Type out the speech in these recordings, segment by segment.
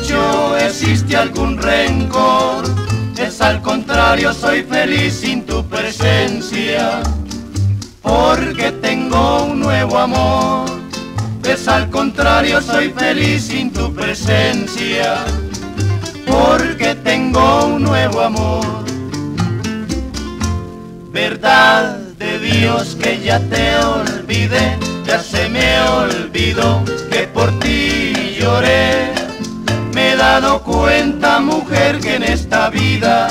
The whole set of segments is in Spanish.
hecho existe algún rencor. Es al contrario, soy feliz sin tu presencia, porque tengo un nuevo amor. Es al contrario, soy feliz sin tu presencia, porque tengo un nuevo amor. Verdad de Dios que ya te olvidé, ya se me olvidó que por ti lloré. Me he dado cuenta, mujer, que en esta vida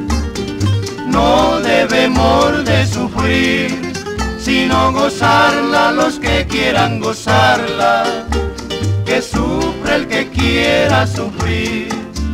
no debemos de sufrir, sino gozarla los que quieran gozarla, que sufre el que quiera sufrir.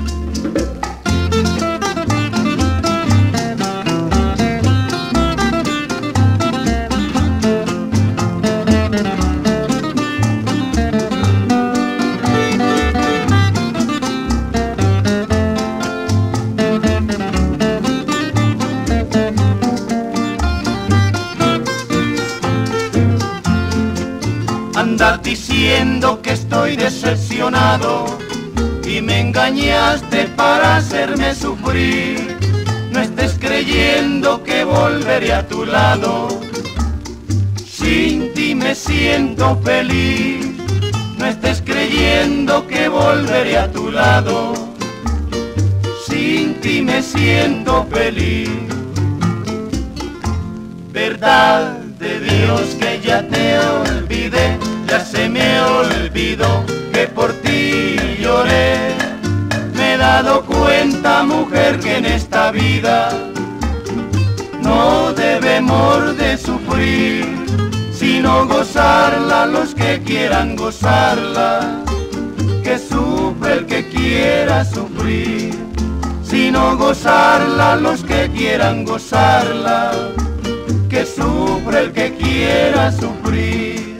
Andas diciendo que estoy decepcionado y me engañaste para hacerme sufrir. No estés creyendo que volveré a tu lado, sin ti me siento feliz. No estés creyendo que volveré a tu lado, sin ti me siento feliz. Verdad de Dios que ya te olvidé, ya se me olvidó que por ti lloré. Me he dado cuenta, mujer, que en esta vida no debemos de sufrir, sino gozarla los que quieran gozarla, que sufre el que quiera sufrir. Sino gozarla los que quieran gozarla, que sufre el que quiera sufrir.